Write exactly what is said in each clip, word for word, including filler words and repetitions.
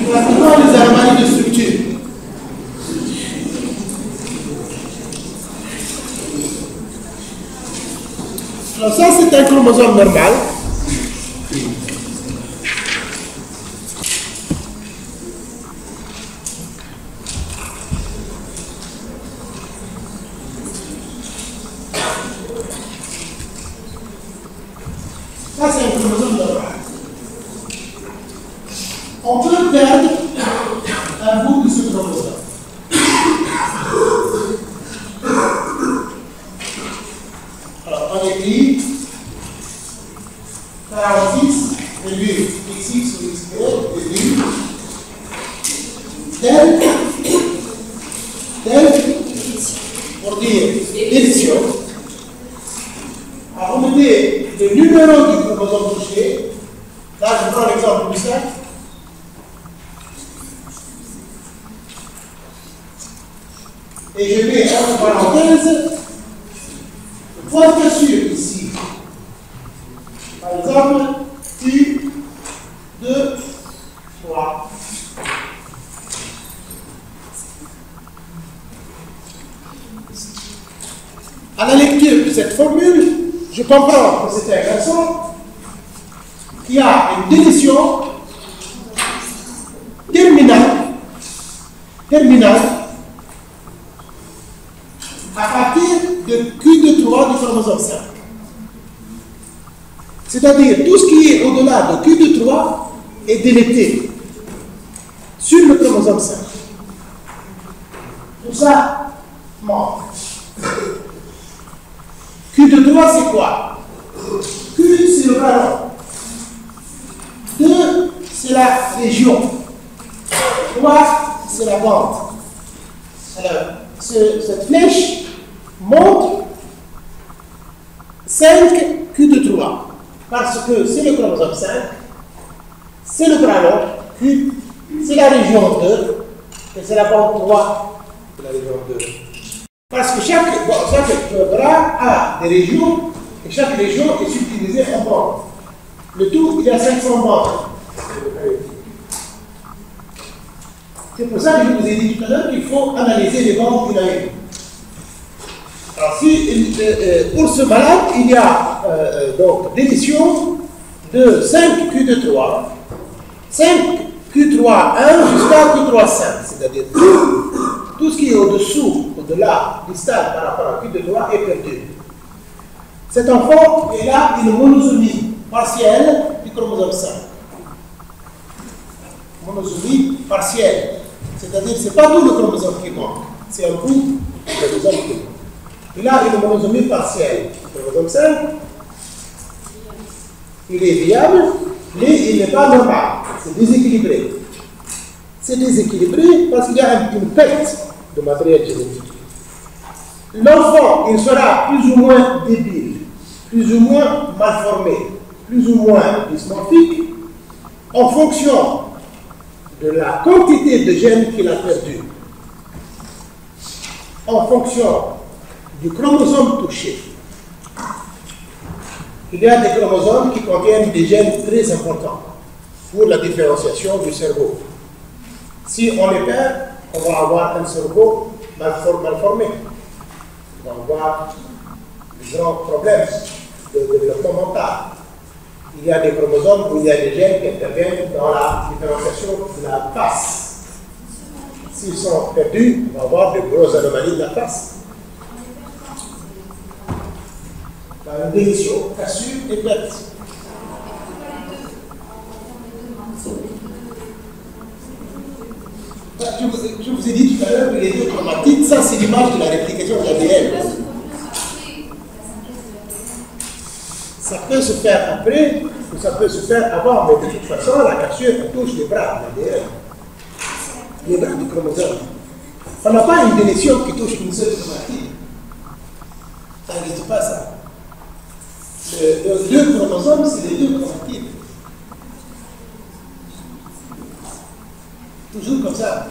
Pratiquement les anomalies de structure. Alors ça, c'est un chromosome normal. Ça, c'est un chromosome normal. On peut perdre un bout de ce chromosome. Alors, on écrit quarante-six virgule x x ou x y virgule tel, tel, pour dire édition. Alors, on mettait le numéro du chromosome touché. Là, je prends l'exemple plus simple. Et je mets entre parenthèses le point de cassure ici. Par exemple, Q deux, trois. À la lecture de cette formule, je comprends que c'est un garçon qui a une délétion terminale, terminale à partir de Q deux trois du chromosome cinq. C'est-à-dire tout ce qui est au-delà de Q deux trois est délété sur le chromosome cinq. Tout ça manque. Q deux trois, c'est quoi? Q, c'est le ballon. deux, c'est la région. trois, c'est la bande. Alors, ce, cette flèche montre cinq Q deux trois. Parce que c'est le chromosome cinq, c'est le bras long, Q, c'est la région deux, et c'est la bande trois de la région deux. Parce que chaque, bon, chaque bras a des régions, et chaque région est subdivisée en bandes. Le tout, il y a cinq cents bandes. C'est pour ça que je vous ai dit tout à l'heure qu'il faut analyser les bandes une à une. Alors, si, euh, pour ce malade, il y a euh, donc délétion de cinq Q deux trois, cinq Q trois un jusqu'à Q trois cinq, c'est-à-dire tout ce qui est au-dessous, au-delà, distal par rapport à Q deux trois est perdu. Cet enfant est là une monosomie partielle du chromosome cinq. Monosomie partielle, c'est-à-dire que ce n'est pas tout le chromosome qui manque, c'est un bout du chromosome qui manque. Il a une monosomie partielle. Le chromosome cinq, il est viable, mais il n'est pas normal. C'est déséquilibré. C'est déséquilibré parce qu'il y a une perte de matériel génétique. L'enfant, il sera plus ou moins débile, plus ou moins mal formé, plus ou moins dysmorphique, en fonction de la quantité de gènes qu'il a perdu, en fonction du chromosome touché. Il y a des chromosomes qui contiennent des gènes très importants pour la différenciation du cerveau. Si on les perd, on va avoir un cerveau mal formé. On va avoir de grands problèmes de développement mental. Il y a des chromosomes où il y a des gènes qui interviennent dans la différenciation de la face. S'ils sont perdus, on va avoir de grosses anomalies de la face. Une délétion, cassure et perte. Je vous, je vous ai dit tout à l'heure que les deux chromatides, ça c'est l'image de la réplication de l'A D N. Ça peut se faire après, ou ça peut se faire avant, mais de toute façon, la cassure touche les bras de l'A D N. Les bras du chromosome. On n'a pas une délétion qui touche une seule chromatide. Ça n'existe pas ça. Les deux chromosomes, c'est les deux chromatides. Toujours comme ça.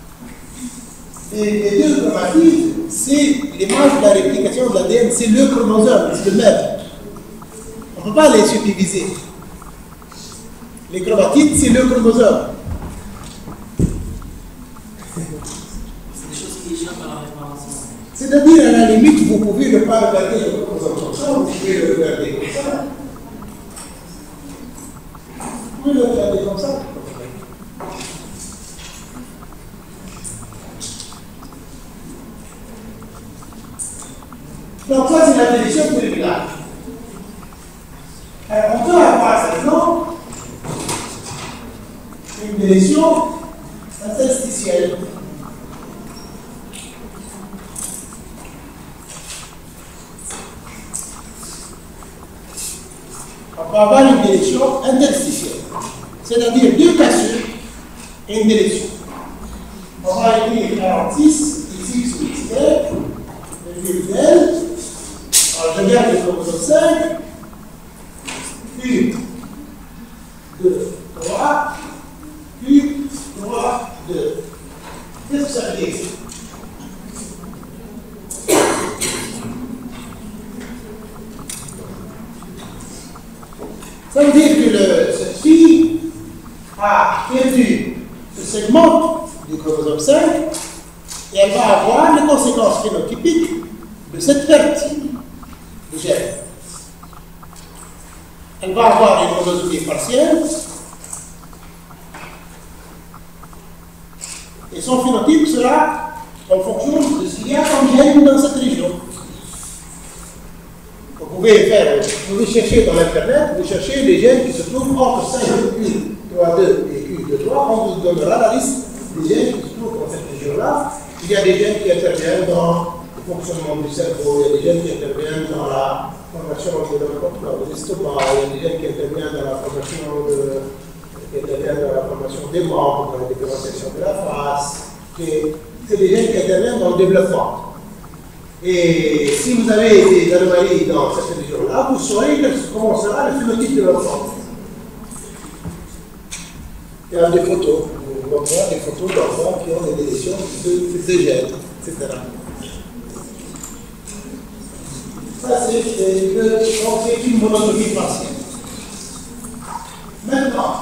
Et les deux chromatides, c'est l'image de la réplication de l'A D N, c'est le chromosome, c'est le même. On ne peut pas les subdiviser. Les chromatides, c'est le chromosome. C'est-à-dire, à la limite, vous pouvez ne pas regarder le composant comme ça, vous pouvez le regarder comme ça. Vous pouvez le regarder comme ça. Donc ça, c'est la définition préliminaire. Alors, on peut avoir maintenant une définition interstitielle. On va avoir une définition interstitielle, c'est-à-dire deux cassures et une définition. On va écrire quarante-six, x ou x, le virgule L. Alors, je garde le chromosome cinq, puis deux, trois, puis trois, deux. Qu'est-ce que ça veut dire? Ça veut dire que le, cette fille a perdu ce segment du chromosome cinq et elle va avoir les conséquences phénotypiques de cette perte de gène. Elle va avoir une monosomie partielle et son phénotype sera en fonction de ce qu'il y a comme gène dans cette région. Vous pouvez faire, vous pouvez chercher dans l'internet, vous cherchez les gènes qui se trouvent entre cinq Q trois deux et Q deux trois, on vous donnera la liste des gènes qui se trouvent dans cette région-là. Il y a des gènes qui interviennent dans le fonctionnement du cerveau, il y a des gènes qui interviennent dans la formation de l'estomac, il y a des gènes qui interviennent dans la formation de, qui interviennent dans la formation des membres, dans la différenciation de la face. C'est des gènes qui interviennent dans le développement. Et si vous avez des anomalies dans cette région-là, vous saurez comment sera le phénotype de l'enfant. Il y a des photos, vous montrez des photos d'enfants qui ont des délétions de ces gènes, et cetera. Ça, c'est une monotomie partielle. Maintenant,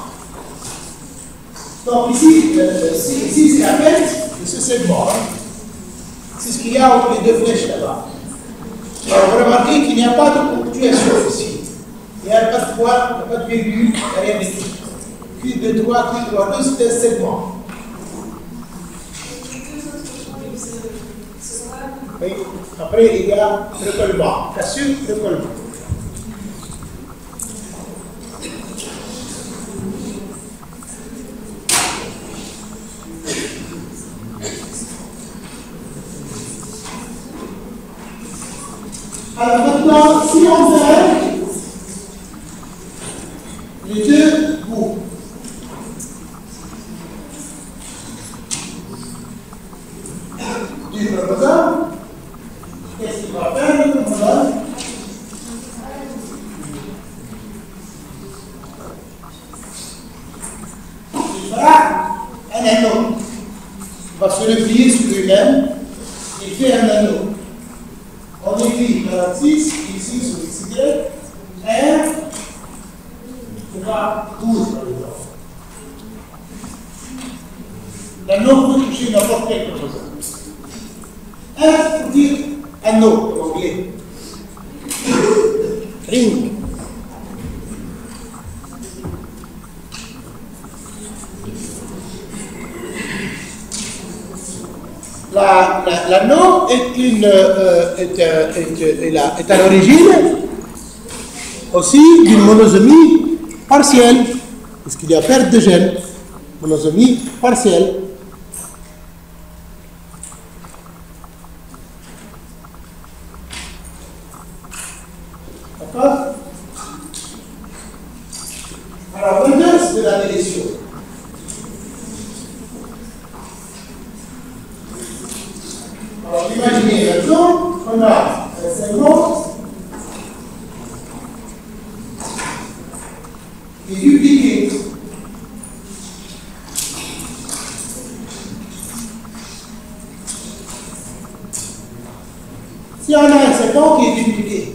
donc ici, euh, ici c'est la perte de ce segment. Hein. C'est ce qu'il y a entre les deux flèches là-bas. Alors, vous remarquez qu'il n'y a pas de ponctuation ici. Il n'y a pas de point, il n'y a pas de virgule, il n'y a rien du tout. Q deux trois, Q trois deux, c'est un segment. Oui. Après, il y a recollement. Cassure, recollement. Alors maintenant, si on fait les deux bouts, du chromosome, qu'est-ce qu'il va faire le chromosome? Il fera un anneau. Il va se replier sur lui-même, il fait un anneau. On écrit quarante-six, x six ou x y, R, sera douze par exemple. L'anneau peut toucher n'importe quel chromosome. R pour dire anneau en anglais. Ring. L'anneau est, une, euh, est, euh, est, est, la, est à l'origine aussi d'une monosomie partielle, puisqu'il y a perte de gènes, monosomie partielle. D'accord? Alors, l'inverse de la délétion. Alors, imaginez maintenant qu'on a un segment qui est dupliqué. Si on a un segment qui est dupliqué,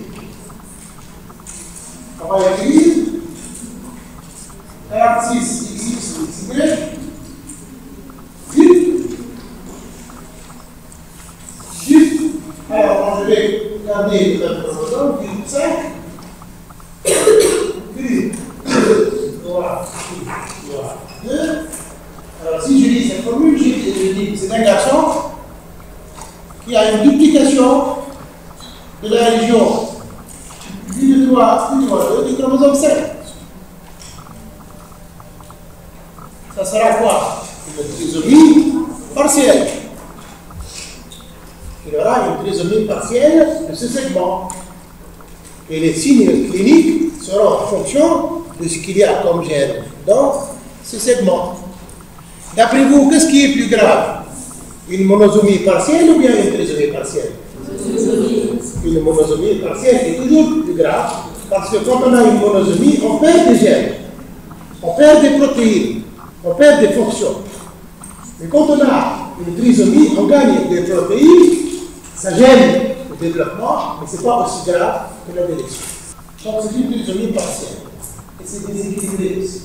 on va écrire quarante-six x x ou x y. Regardez le même chromosome, Q cinq, Q trois, Q deux. Alors si je lis cette formule, je dis que c'est un garçon qui a une duplication de la région Q trois, Q trois deux du chromosome cinq. Ça sera quoi? Une trisomie partielle. Il y aura une trisomie partielle de ce segment. Et les signes cliniques seront en fonction de ce qu'il y a comme gène dans ce segment. D'après vous, qu'est-ce qui est plus grave? Une monosomie partielle ou bien une trisomie partielle? Une monosomie partielle est toujours plus grave parce que quand on a une monosomie, on perd des gènes, on perd des protéines, on perd des fonctions. Mais quand on a une trisomie, on gagne des protéines, ça gêne le développement, mais ce n'est pas aussi grave que la délétion. Donc c'est une trisomie partielle. Et c'est déséquilibré aussi.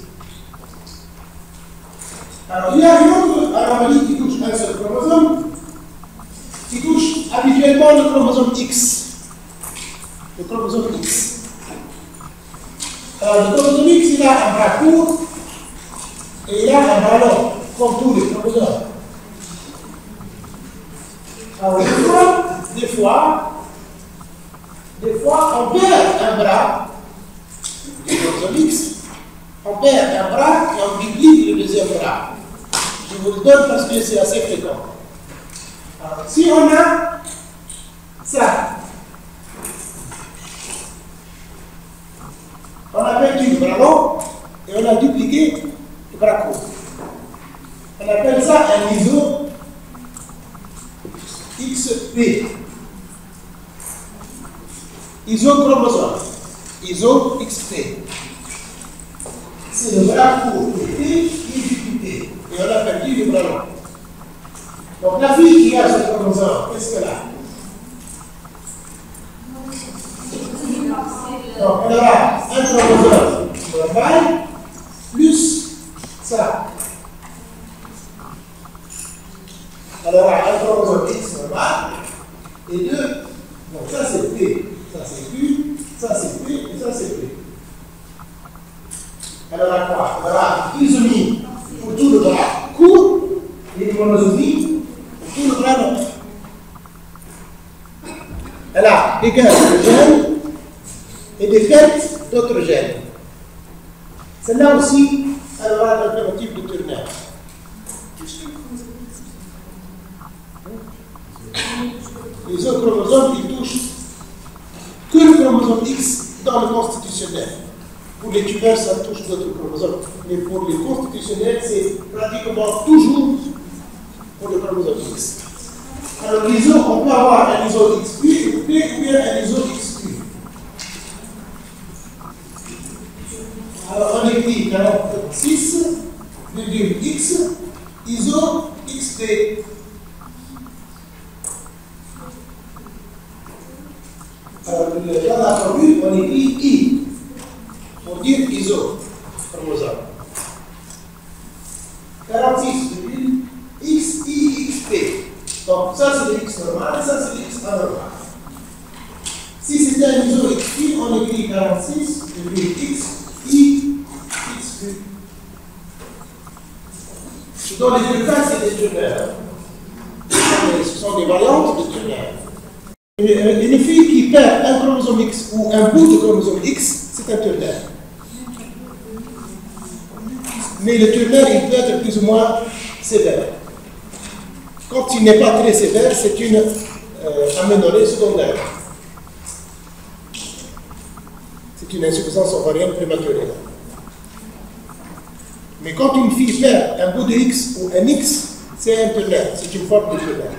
Alors il y a une autre anomalie qui touche un seul chromosome, qui touche habituellement le chromosome X. Le chromosome X. Alors le chromosome X, il a un bras court et il a un bras long, comme tous les chromosomes. Alors des fois, des fois, des fois, on perd un bras, le chromosome X, on perd un bras et on duplique le deuxième bras. Je vous le donne parce que c'est assez fréquent. Alors, si on a ça, on a perdu le bras long et on a dupliqué le bras court. On appelle ça un iso X P. Isochromosome. Iso X P. C'est le bras court qui est dupliqué. Et on a perdu le bras long. Donc la fille qui a ce chromosome, qu'est-ce qu'elle a? Donc elle aura un chromosome normal plus ça. Elle aura un chromosome X normal et deux. Donc ça c'est P, ça c'est Q, ça c'est P et ça c'est P. Elle aura quoi? Elle aura une trisomie pour tout le bras court et une monosomie pour tout le bras long. Elle a des gains de gènes et des pertes d'autres gènes. Celle-là aussi, elle aura un alternative de Turner. Les autres chromosomes, ils touchent que le chromosome X dans le constitutionnel. Pour les tumeurs, ça touche d'autres chromosomes. Mais pour les constitutionnels, c'est pratiquement toujours pour le chromosome X. Alors, l'iso, on peut avoir un iso X P ou bien un iso X Q. Alors, on écrit quarante-six virgule X, iso X P. Alors, dans la formule, on écrit I pour dire iso chromosome. quarante-six virgule X I X P. Donc, ça c'est le X normal et ça c'est le X anormal. Si c'était un iso X Q, on écrit quarante-six virgule X I X Q. Dans les deux cas, c'est des tumeurs. Ce sont des variantes de tumeurs. Une fille qui perd un chromosome X ou un bout de chromosome X, c'est un Turner. Mais le Turner, il peut être plus ou moins sévère. Quand il n'est pas très sévère, c'est une euh, aménorrhée secondaire. C'est une insuffisance ovarienne prématurée. Mais quand une fille perd un bout de X ou un X, c'est un Turner, c'est une forme de Turner.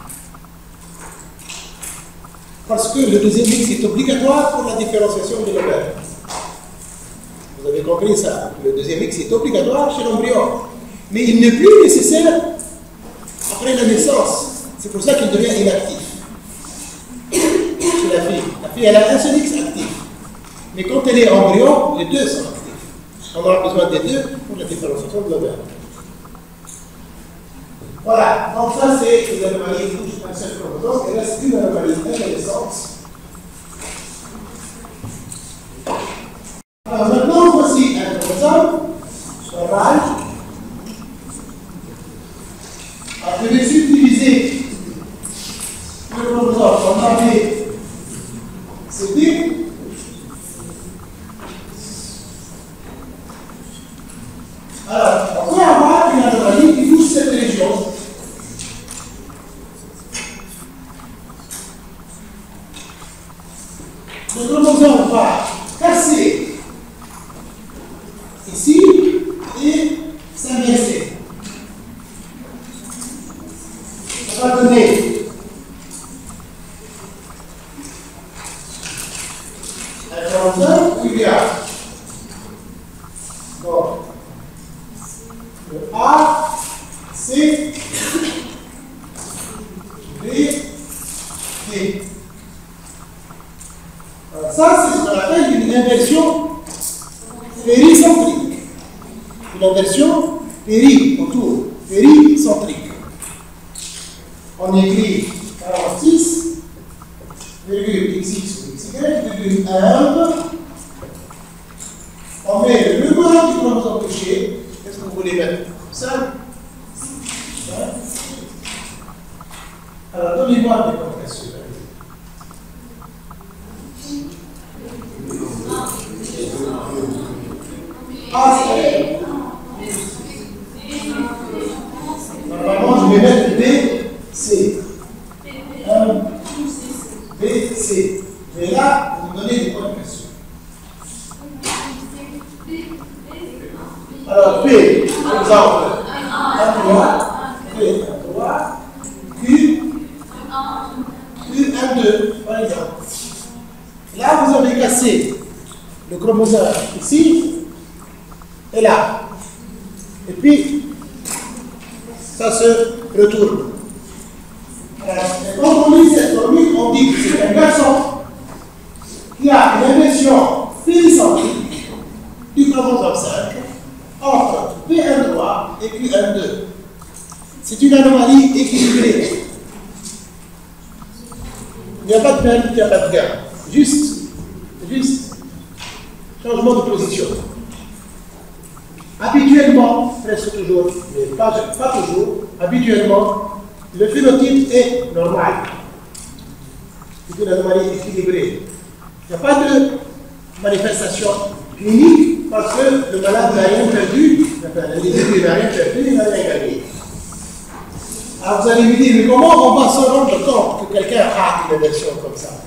Parce que le deuxième X est obligatoire pour la différenciation de l'ovaire. Vous avez compris ça. Le deuxième X est obligatoire chez l'embryon. Mais il n'est plus nécessaire après la naissance. C'est pour ça qu'il devient inactif. Chez la fille. La fille, elle a un seul X actif. Mais quand elle est embryon, les deux sont actifs. On aura besoin des deux pour la différenciation de l'ovaire. Voilà, donc ça c'est une anomalie qui touche un seul chromosome, et là c'est une anomalie intéressante Alors, on peut avoir une anomalie qui touche cette région. Le chromosome va casser ici et s'inverser. Ça va donner un chromosome où il y a donc le A, C, B, D. Alors ça, c'est ce qu'on appelle une inversion péricentrique. Une inversion péri autour, péricentrique. On écrit quarante-six, virgule xx ou xy, virgule un. On met le numéro du chromosome touché. Qu'est-ce que vous voulez mettre? Ça. Hein? Alors, donnez-moi des compressions. A, c'est. Normalement, je vais mettre B, C. un, B, C. Mais là, vous me donnez des points de pression. Alors, P, par exemple, un trois, P, un trois, Q, Q, un deux, par exemple. Là, vous avez cassé le chromosome ici et là. Et puis, ça se retourne. Alors, quand on lit cette formule, on dit que c'est un garçon qui a une inversion péricentrique du chromosome cinq entre P un trois et Q un deux. C'est une anomalie équilibrée. Il n'y a pas de perte, il n'y a pas de gain. Juste, juste changement de position. Habituellement, presque toujours, mais pas, pas toujours, habituellement, le phénotype est normal. C'est une anomalie équilibrée. Il n'y a pas de manifestation clinique parce que le malade n'a rien perdu, enfin, l'individu n'a rien perdu, il n'a rien gagné. Alors vous allez me dire, mais comment on va se rendre compte que quelqu'un a une inversion comme ça?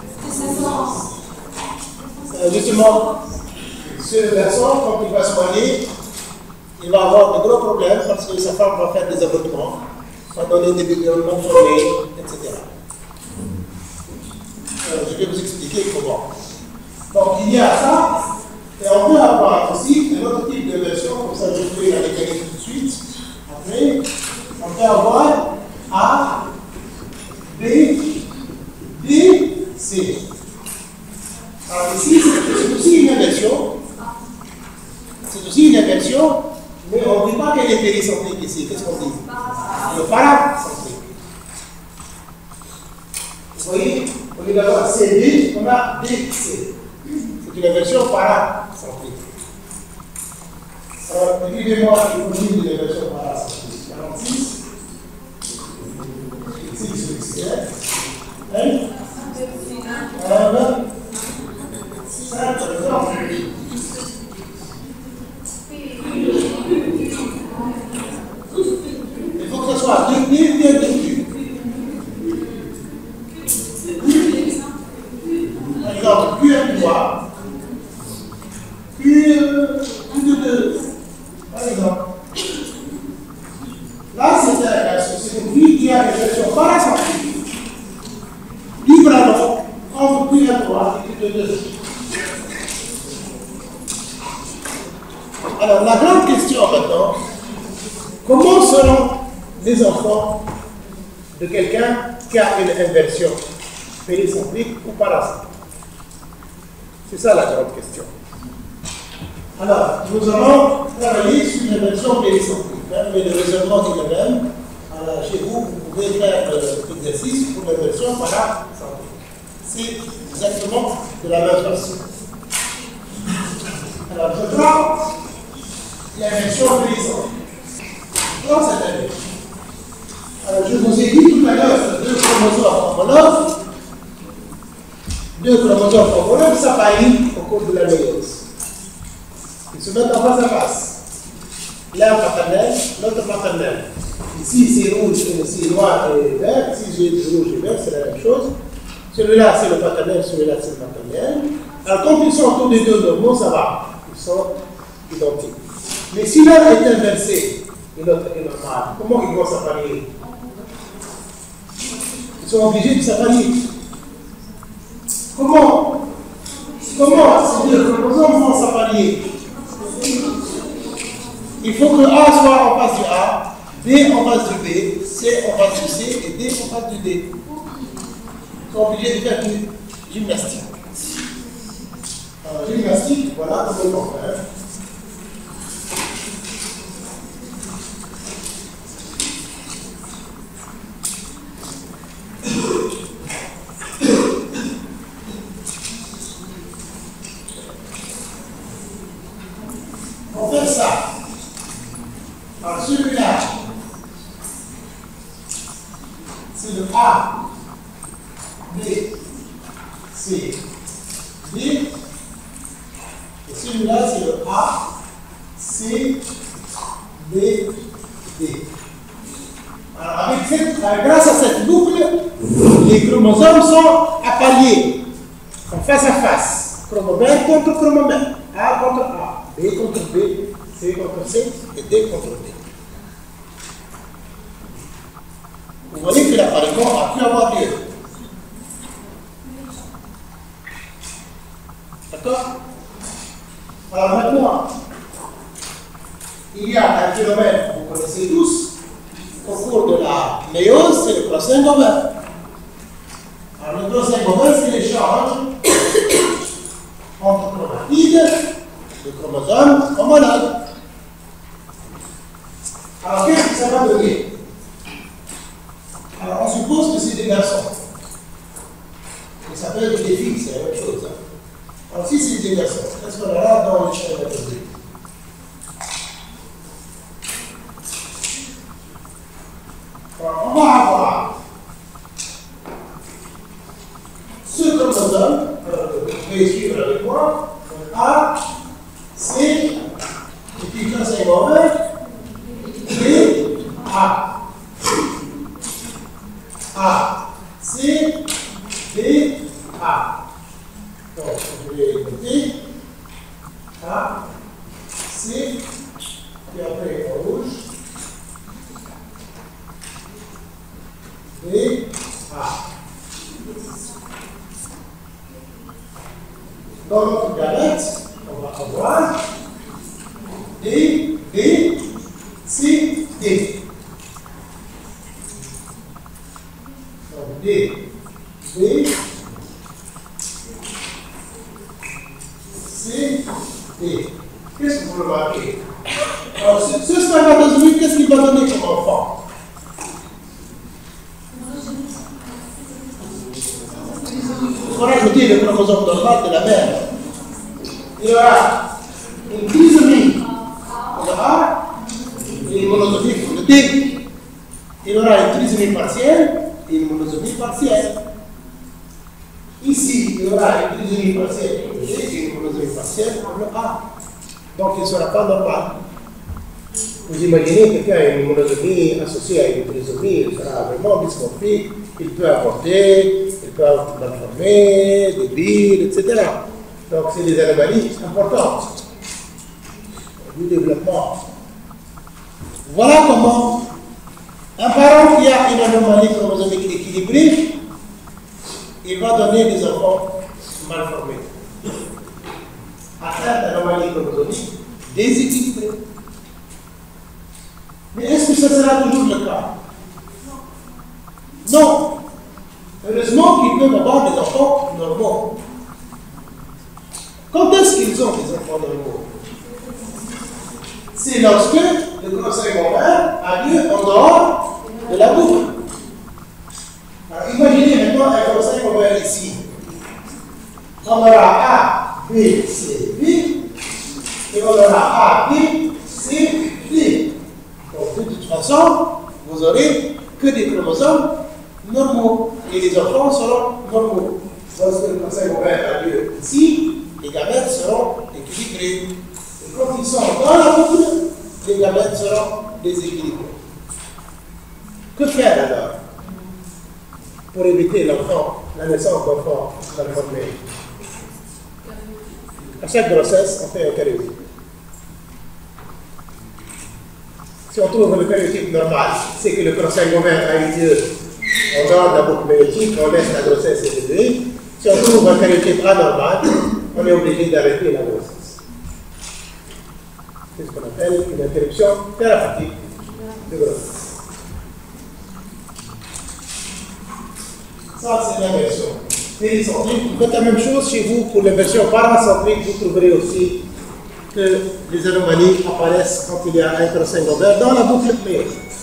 Euh, justement, ce garçon, quand il va se marier, il va avoir de gros problèmes parce que sa femme va faire des avortements, va donner des bébés non formés, et cetera. Euh, je vais vous expliquer comment. Donc il y a ça, et on peut avoir aussi un autre type d'inversion, comme ça je vais la mécanique tout de suite. Après, on peut avoir A, B, D, C. Alors ici, c'est aussi une inversion. C'est aussi une inversion, mais on ne dit pas qu'elle est péricentrique ici. Qu'est-ce qu'on dit? Le paracentrique. Vous voyez, au lieu d'avoir C D, on a D C. C'est une inversion paracentrique. Alors, écrivez-moi l'origine de l'inversion paracentrique. quarante-six. Ici, c'est le un. un. cinq, par exemple. Il faut que ce soit deux P et deux Q. Par exemple, Q un trois, Q deux, par exemple. Là, c'est une vie qui a une version paracentrique du bras long entre Q un trois et Q deux. Alors, la grande question maintenant, comment seront les enfants de quelqu'un qui a une inversion péricentrique ou paracentrique? C'est ça la grande question. Alors, nous allons travailler sur une inversion péricentrique, hein, mais le raisonnement est le même. Alors, chez vous, vous pouvez faire l'exercice pour l'inversion paracentrique. C'est exactement de la même façon. Alors, je prends l'inversion péricentrique. Dans cette inversion. Alors, je vous ai dit tout à l'heure que deux chromosomes homologues, deux chromosomes homologues s'appareillent au cours de la méiose. Ils se mettent en face à face. l'un paternel, l'autre maternel. Ici c'est rouge, ici noir et vert, ici j'ai rouge et vert, c'est la même chose. Celui-là c'est le paternel, celui-là c'est le maternel. Alors quand ils sont tous les deux normaux, ça va, ils sont identiques. Mais si l'un est inversé et l'autre est normal, comment ils vont s'apparier? Ils sont obligés de s'apparier. Comment? Comment ces deux chromosomes vont s'apparier? Il faut que A soit en face du A, B en face du B, C en face du C et D en face du D. Ils sont obligés de faire une gymnastique. Alors, gymnastique, voilà comment on fait. On fait ça. Alors celui-là, c'est le A, B, C, D. Et celui-là, c'est le A, C, B, D. Alors avec cette, grâce à cette boucle, les chromosomes sont appariés, en face à face. Chromomère contre chromomère. A contre A, B contre B, C contre C et D contre D. Vous voyez que l'appariement a pu avoir lieu. D'accord? Alors maintenant, il y a un phénomène, vous connaissez tous, au cours de la méiose, c'est le crossing over. Alors le crossing over, c'est l'échange entre chromatides, le chromosome homologue. Alors qu'est-ce que ça va donner? Alors on suppose que c'est des garçons. Et ça peut être des filles, c'est la même chose. Hein. Alors si c'est des garçons, qu'est-ce qu'on aura dans le spermatozoïde? Alors on va avoir ce chromosome, alors vous pouvez suivre avec moi, A, C, et puis quand c'est mauvais, B, A. A, C, B, A. Donc, je vais noter A, C, puis après en rouge, B, A. Dans notre gamète, on va avoir D, B, C, D. Donc D, B, C, D. Qu'est-ce que vous remarquez? Alors, ce, ce spermatozoïde, qu'est-ce qu'il va donner comme enfant? Il faut rajouter le chromosome normal de la mère. Il y aura une trisomie pour le A et une monosomie pour le D. Il y aura une trisomie partielle et une monosomie partielle. Ici, il y aura une trisomie partielle pour le D et une monosomie partielle pour le A. Donc, il ne sera pas normal. Vous imaginez quelqu'un a une monosomie associée à une trisomie, il sera vraiment dysmorphique, il peut avorter, il peut être malformé, débile, et cetera. Donc, c'est des anomalies importantes du développement. Voilà comment un parent qui a une anomalie chromosomique équilibrée, il va donner des enfants malformés. Atteint d'anomalie chromosomique déséquilibrée. Mais est-ce que ce sera toujours le cas? Non. Heureusement qu'ils peuvent avoir des enfants normaux. Quand est-ce qu'ils ont des enfants normaux? C'est lorsque le grossesse ovaire a lieu en dehors de la boucle. Alors imaginez maintenant un grossesse ovaire ici. On aura A, B, C, B, et on aura A, B, C, D. Donc de toute façon, vous n'aurez que des chromosomes normaux. Et les enfants seront normaux. Lorsque le grossesse ovaire a lieu ici, les gamètes seront équilibrés. Et quand ils sont dans la boucle, les gamètes seront déséquilibrés. Que faire alors pour éviter l'enfant, la naissance d'enfants malformés? À chaque grossesse, on fait un karyotype. Si on trouve le karyotype normal, c'est que le crossing ovaire a eu lieu en dehors de la boucle méiotique, on laisse la grossesse évoluer. Si on trouve un karyotype anormal, on est obligé d'arrêter la grossesse. C'est ce qu'on appelle une interruption thérapeutique de grossesse. Ça, c'est l'inversion péricentrique. Vous faites la même chose chez vous pour l'inversion paracentrique. Vous trouverez aussi que les anomalies apparaissent quand il y a un crossing ovaire dans la boucle méiotique.